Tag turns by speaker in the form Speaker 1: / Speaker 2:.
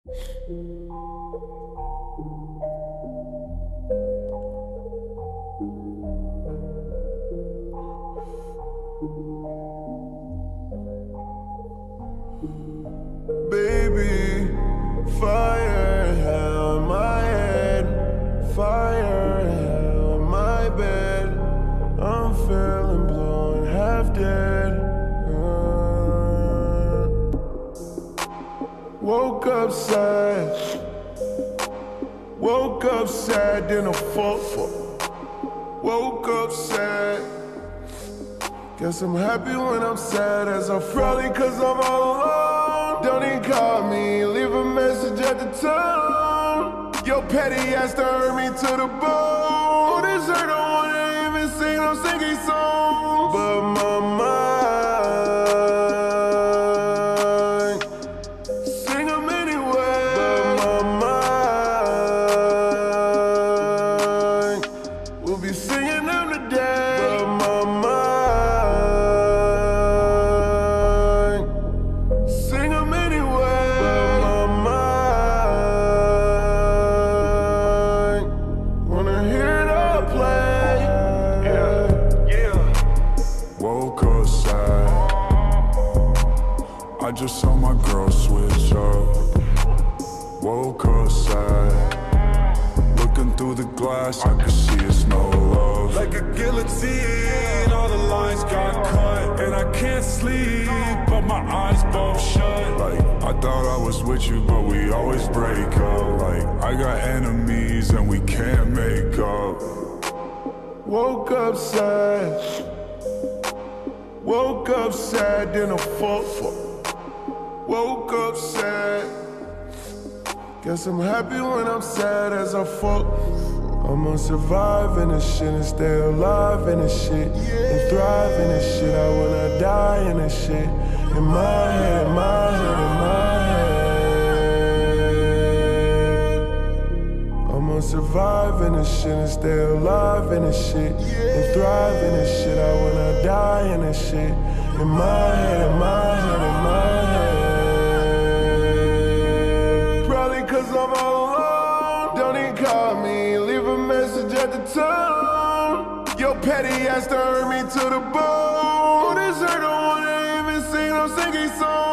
Speaker 1: Baby, fire hell in my head, fire hell in my bed. I'm feeling blue and half dead. Woke up sad, then I fuck. Woke up sad. Guess I'm happy when I'm sad, as I'm probably cause I'm all alone. Don't even call me, leave a message at the tone. Your petty ass to hurt me to the bone. This hurt, don't wanna even sing no singing songs. But my mind, sing them anyway. But my mind, we'll be singing them today. But my mind, sing them anyway. But my mind, wanna hear it all play. Yeah. Woke up sad, I just saw my girl switch up. Woke up sad, looking through the glass, I could see it's no love.
Speaker 2: Like a guillotine, all the lines got cut, and I can't sleep, but my eyes both shut.
Speaker 1: Like, I thought I was with you, but we always break up. Like, I got enemies and we can't make up. Woke up sad, then I fuck. Woke up sad. Guess I'm happy when I'm sad, as I fuck. I'ma survive in this shit and stay alive in this shit, and thrive in this shit. I wanna die in this shit. In my head, in my head, in my head. I'ma survive in this shit and stay alive in this shit, and thrive in this shit. I wanna die in this shit. In my head, in my head, in my head. Probably cause I'm all alone. Don't even call me, leave a message at the tone. Your petty ass to hurt me to the bone. This hurt, don't wanna even sing no singing songs.